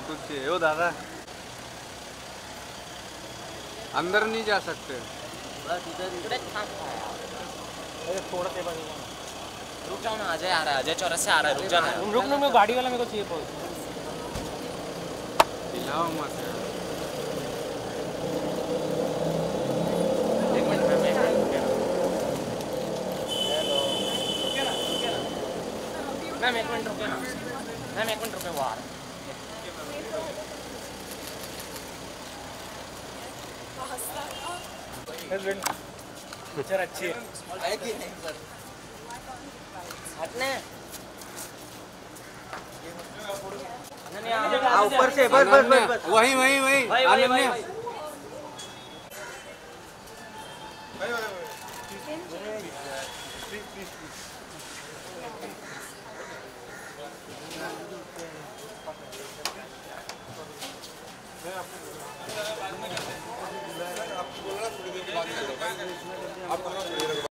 कुछ चाहिए हो दादा? अंदर नहीं जा सकते। बस इधर अरे थोड़ा सा रुक जाओ ना, अजय आ रहा है, अजय चौरस से आ रहा है, रुक जाना। रुक ना, मैं गाड़ी वाला मेरे को चाहिए पहुंच। हिलाओ मत यार। एक मिनट मैम, एक मिनट मैम, एक मिनट रुके ना मैम, एक मिनट रुके, वो आ रहा है। पिक्चर अच्छी है कि नहीं सर? हटने ऊपर से बस बस बस बस वही वही वही अनन्या। आपको बोलना थोड़ी देर के बाद